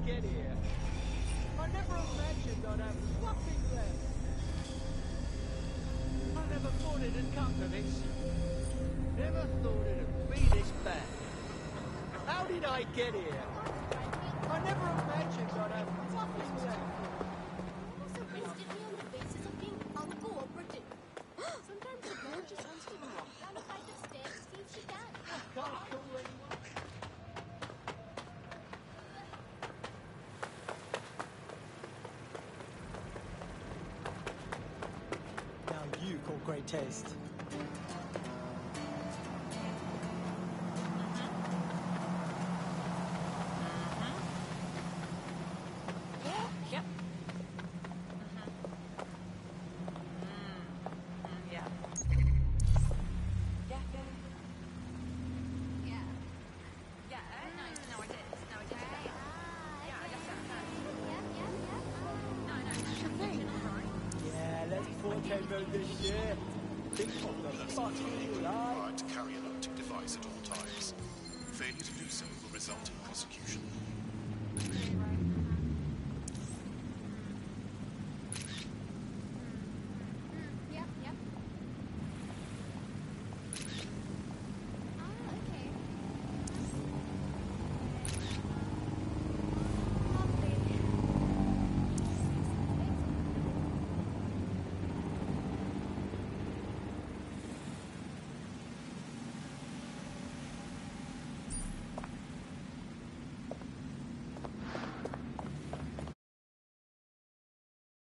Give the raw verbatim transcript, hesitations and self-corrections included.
get here? I never imagined I'd have nothing left. I never thought it'd come to this. Never thought it'd be this bad. How did I get here? I never imagined I'd have nothing left. Also arrested me on the basis of being uncooperative. Sometimes the girl just wants to walk down a flight of stairs to see if she can. Can't call anyone. Now you call great taste. Yep. Yeah. Yeah, yeah. Yeah. Yeah, uh, no, no, I did. No, I did. Yeah, I just said that. Yeah, yeah, yeah. No, no. Yeah, let's forte mode this shit. Think of the fucking life. Required to carry an optic device at all times. Failure to do so will result in prosecution. Right.